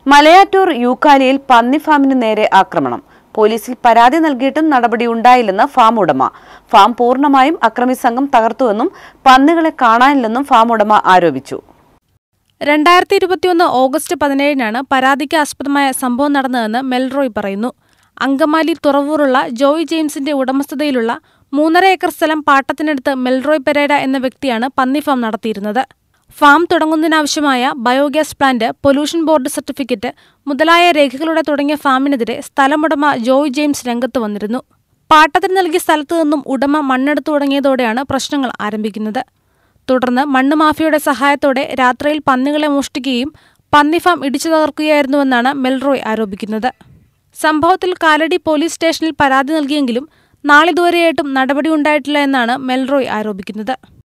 മലയാറ്റൂർ യൂക്കാലിയിൽ പന്നി ഫാമിന് നേരെ ആക്രമണം. പോലീസിൽ പരാതി നൽകിയിട്ടും നടപടിയുണ്ടായില്ലെന്ന് ഫാം ഉടമ. ഫാം പൂർണ്ണമായും അക്രമി സംഘം തകർത്തുവെന്നും പന്നികളെ കാണാനില്ലെന്നും ഫാം ഉടമ ആരോപിച്ചു. 2021 ഓഗസ്റ്റ് 17-നാണ് പരാതിക്ക് ആസ്പദമായ സംഭവം നടന്നതെന്ന് മെൽറോയ് പറയുന്നു. അങ്കമാലി തുറവൂറുള്ള ജോയ് ജെയിംസിന്റെ ഉടമസ്ഥതയിലുള്ള 3.5 ഏക്കർ സ്ഥലം പാട്ടത്തിനടുത്ത് മെൽറോയ് പെരേര എന്ന വ്യക്തിയാണ് പന്നി ഫാം നടത്തിയിരുന്നത്. ഫാം തുടങ്ങുന്നതിനാവശ്യമായ biogas plant, pollution board certificate മുതലായ രേഖകളുടെ തുടങ്ങിയ ഫാമിനെതിരെ സ്ഥലമുടമ ജോയ് ജെയിംസ് രംഗത്ത് വന്നിരുന്നു. പാട്ടത്തിന് നൽകിയ സ്ഥലത്തു നിന്നും ഉടമ മണ്ണെടുത്തു തുടങ്ങിയതോടെയാണ് പ്രശ്നങ്ങൾ ആരംഭിക്കുന്നത്. തുടർന്ന് മണ്ണ് മാഫിയയുടെ സഹായത്തോടെ രാത്രിയിൽ പന്നികളെ മോഷ്ടിക്കുകയും പന്നി ഫാം ഇടിച്ചു തകർക്കുകയായിരുന്നുവെന്നാണ് മെൽറോയ് ആരോപിക്കുന്നത്. സംഭവത്തിൽ കാലടി പോലീസ് സ്റ്റേഷനിൽ പരാതി നൽകിയെങ്കിലും നാളിതുവരെയായിട്ടും നടപടിയുണ്ടായിട്ടില്ല എന്നാണ് മെൽറോയ് ആരോപിക്കുന്നത്.